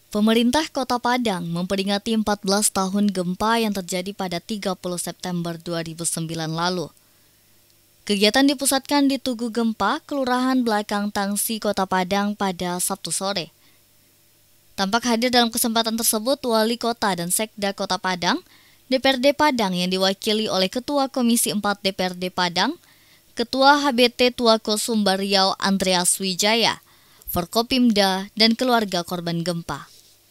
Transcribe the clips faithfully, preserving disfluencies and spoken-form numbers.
Pemerintah Kota Padang memperingati empat belas tahun gempa yang terjadi pada tiga puluh September dua ribu sembilan lalu. Kegiatan dipusatkan di Tugu Gempa, Kelurahan Belakang Tangsi, Kota Padang pada Sabtu sore. Tampak hadir dalam kesempatan tersebut Wali Kota dan Sekda Kota Padang, D P R D Padang yang diwakili oleh Ketua Komisi empat D P R D Padang, Ketua H B T Tuako Sumbar Riau Andreas Wijaya, Forkopimda, dan keluarga korban gempa.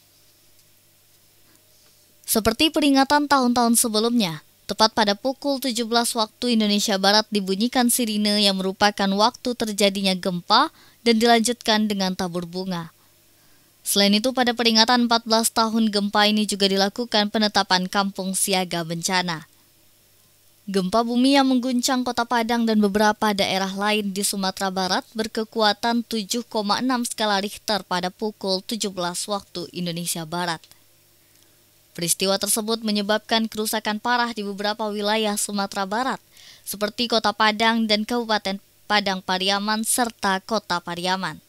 Seperti peringatan tahun-tahun sebelumnya, tepat pada pukul tujuh belas waktu Indonesia Barat dibunyikan sirine yang merupakan waktu terjadinya gempa dan dilanjutkan dengan tabur bunga. Selain itu, pada peringatan empat belas tahun gempa ini juga dilakukan penetapan kampung siaga bencana. Gempa bumi yang mengguncang Kota Padang dan beberapa daerah lain di Sumatera Barat berkekuatan tujuh koma enam skala Richter pada pukul tujuh belas waktu Indonesia Barat. Peristiwa tersebut menyebabkan kerusakan parah di beberapa wilayah Sumatera Barat, seperti Kota Padang dan Kabupaten Padang Pariaman serta Kota Pariaman.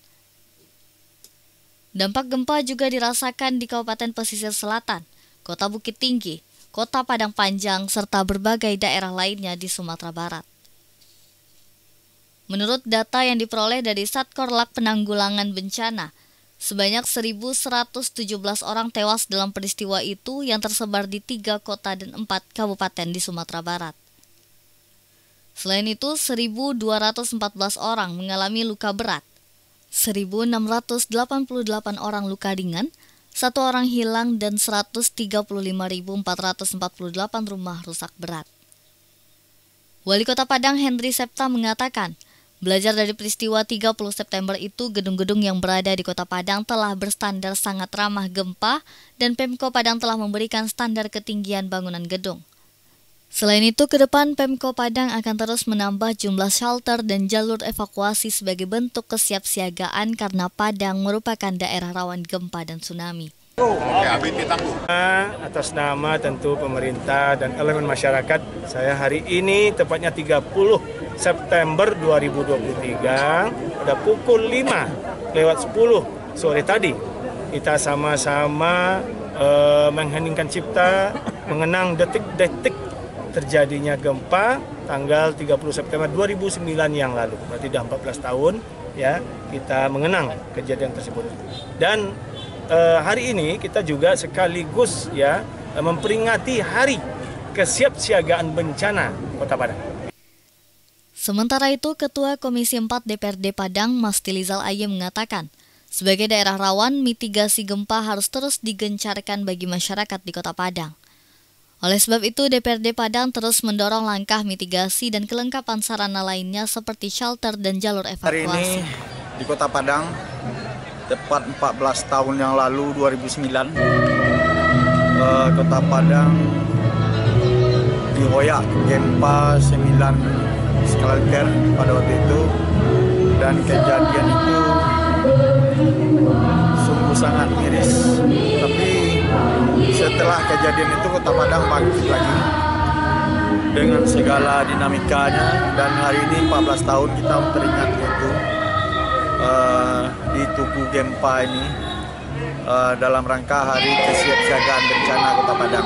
Dampak gempa juga dirasakan di Kabupaten Pesisir Selatan, Kota Bukit Tinggi, Kota Padang Panjang, serta berbagai daerah lainnya di Sumatera Barat. Menurut data yang diperoleh dari Satkorlak Penanggulangan Bencana, sebanyak seribu seratus tujuh belas orang tewas dalam peristiwa itu yang tersebar di tiga kota dan empat kabupaten di Sumatera Barat. Selain itu, seribu dua ratus empat belas orang mengalami luka berat, seribu enam ratus delapan puluh delapan orang luka ringan, satu orang hilang, dan seratus tiga puluh lima ribu empat ratus empat puluh delapan rumah rusak berat. Wali Kota Padang Henry Septa mengatakan, belajar dari peristiwa tiga puluh September itu, gedung-gedung yang berada di Kota Padang telah berstandar sangat ramah gempa dan Pemko Padang telah memberikan standar ketinggian bangunan gedung. Selain itu, ke depan Pemko Padang akan terus menambah jumlah shelter dan jalur evakuasi sebagai bentuk kesiapsiagaan karena Padang merupakan daerah rawan gempa dan tsunami. Atas nama tentu pemerintah dan elemen masyarakat, saya hari ini tepatnya tiga puluh September dua ribu dua puluh tiga pada pukul lima lewat sepuluh sore tadi kita sama-sama uh, mengheningkan cipta mengenang detik-detik terjadinya gempa tanggal tiga puluh September dua ribu sembilan yang lalu. Berarti sudah empat belas tahun ya kita mengenang kejadian tersebut. Dan Uh, hari ini kita juga sekaligus ya memperingati Hari Kesiapsiagaan Bencana Kota Padang. Sementara itu, Ketua Komisi empat D P R D Padang, Mas Tilizal Aye mengatakan, sebagai daerah rawan, mitigasi gempa harus terus digencarkan bagi masyarakat di Kota Padang. Oleh sebab itu, D P R D Padang terus mendorong langkah mitigasi dan kelengkapan sarana lainnya seperti shelter dan jalur evakuasi. Hari ini di Kota Padang, tepat empat belas tahun yang lalu, dua ribu sembilan, uh, Kota Padang dihoyak gempa sembilan skala Richter pada waktu itu, dan kejadian itu sungguh sangat miris. Tapi setelah kejadian itu Kota Padang bangkit lagi dengan segala dinamikanya, dan hari ini empat belas tahun kita memperingati itu. Uh, di Tugu Gempa ini uh, dalam rangka Hari Kesiapsiagaan Bencana Kota Padang.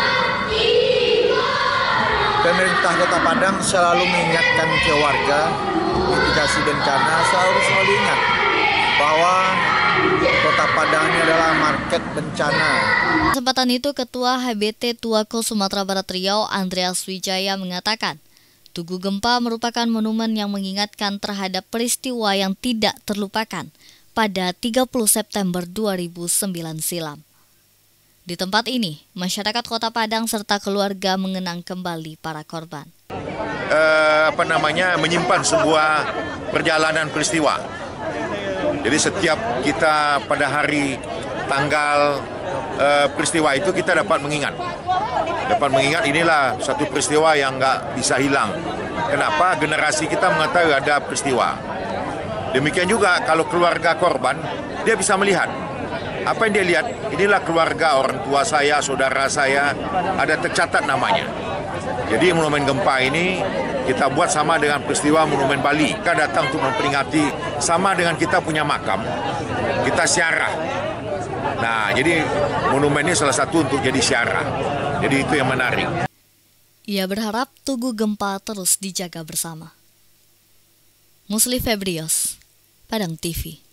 Pemerintah Kota Padang selalu mengingatkan ke warga mitigasi bencana, selalu selalu ingat bahwa Kota Padang ini adalah market bencana. Kesempatan itu, Ketua H B T Tuako Sumatera Barat Riau Andreas Wijaya mengatakan, Tugu Gempa merupakan monumen yang mengingatkan terhadap peristiwa yang tidak terlupakan pada tiga puluh September dua ribu sembilan silam. Di tempat ini, masyarakat Kota Padang serta keluarga mengenang kembali para korban. Uh, apa namanya menyimpan sebuah perjalanan peristiwa. Jadi setiap kita pada hari tanggal uh, peristiwa itu kita dapat mengingat. Dapat mengingat inilah satu peristiwa yang nggak bisa hilang. Kenapa? Generasi kita mengetahui ada peristiwa. Demikian juga kalau keluarga korban, dia bisa melihat. Apa yang dia lihat? Inilah keluarga, orang tua saya, saudara saya, ada tercatat namanya. Jadi monumen gempa ini kita buat sama dengan peristiwa monumen Bali. Kita datang untuk memperingati sama dengan kita punya makam. Kita siarah Nah, jadi monumen ini salah satu untuk jadi syarat. Jadi itu yang menarik. Ia berharap Tugu Gempa terus dijaga bersama. Musli Febrios, Padang T V.